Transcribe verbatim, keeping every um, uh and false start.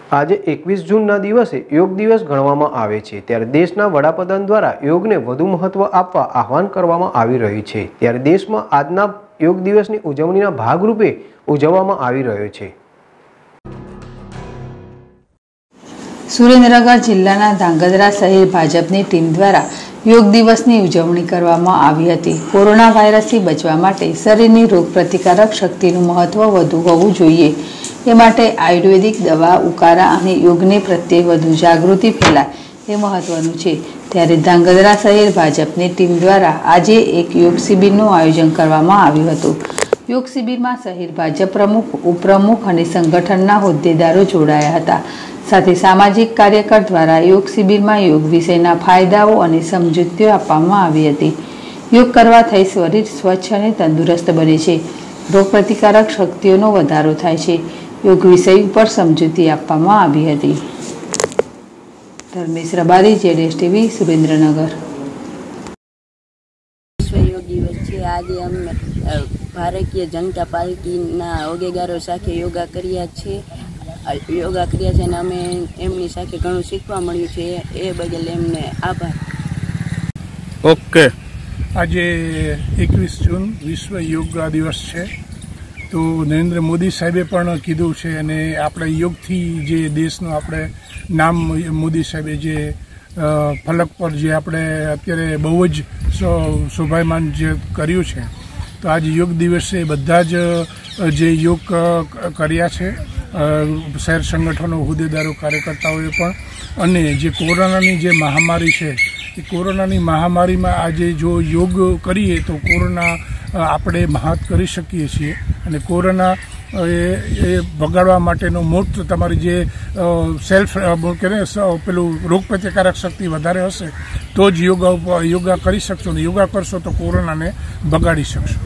આજે એકવીस જૂનના દિવસે યોગ દિવસ ગણવામાં આવે છે, ત્યારે દેશના વડાપ્રધાન દ્વારા યોગને વધુ મહત્વ આપવા આહવાન કરવામાં આવી રહ્યું છે। ત્યારે દેશમાં આજના યોગ દિવસની ઉજવણીના ભાગરૂપે ઉજવવામાં આવી રહ્યો છે। સુરેન્દ્રનગર જિલ્લાના ધાંગધ્રા શહેર ભાજપની ટીમ દ્વારા યોગ દિવસની ઉજવણી કરવામાં આવી હતી। કોરોના વાયરસથી બચવા માટે શરીરની રોગપ્રતિકારક શક્તિનું મહત્વ વધુ હોવું જોઈએ, એ માટે આયુર્વેદિક દવા, ઉકાળા અને યોગને પ્રત્યે વધુ જાગૃતિ ફેલાય એ મહત્વનું છે। ત્યારે ધાંગધ્રા શહેર ભાજપની ટીમ દ્વારા આજે એક યોગ શિબિરનું આયોજન કરવામાં આવ્યું હતું। યોગ શિબિરમાં શહેર ભાજપ પ્રમુખ, ઉપપ્રમુખ અને સંગઠનના હોદ્દેદારો જોડાયા હતા। સાથે સામાજિક કાર્યકર દ્વારા યોગ શિબિરમાં યોગ વિષયના ફાયદાઓ અને સમજૂતીઓ આપવામાં આવી હતી। યોગ કરવાથી શરીર સ્વચ્છ અને તંદુરસ્ત બને છે, રોગપ્રતિકારક શક્તિઓનો વધારો થાય છે। યોગ વિષય ઉપર સમજૂતી આપવામાં આવી હતી। ધર્મેશ રબારી, જેડેશ ટીવી, સુરેન્દ્રનગર। વિશ્વ યોગ દિવસ છે। આજે અમે ભારતીય જનતા પાર્ટીના હોદ્દેદારો સાથે યોગા કર્યા છે યોગા કર્યા છે અને અમે એમની સાથે ઘણું શીખવા મળ્યું છે, એ બદલ એમને આભાર। ઓકે, આજે એકવીસ જૂન વિશ્વ યોગા દિવસ છે, તો નરેન્દ્ર મોદી સાહેબે પણ કીધું છે અને આપણે યોગથી જે દેશનું આપણે નામ મોદી સાહેબે જે ફલક પર જે આપણે અત્યારે બહુ જ શોભાયમાન જે કર્યું છે, તો આજે યોગ દિવસે બધા જ જે યોગ કર્યા છે, શહેર સંગઠનો, હોદ્દેદારો, કાર્યકર્તાઓએ પણ, અને જે કોરોનાની જે મહામારી છે એ કોરોનાની મહામારીમાં આજે જો યોગ કરીએ તો કોરોના આપણે મહાત કરી શકીએ છીએ અને કોરોના એ ભગાડવા માટેનો મોટ તમારી જે સેલ્ફ કે પેલું રોગપ્રતિકારક શક્તિ વધારે હશે તો જ યોગા યોગા કરી શકશો, ને યોગા કરશો તો કોરોનાને ભગાડી શકશો।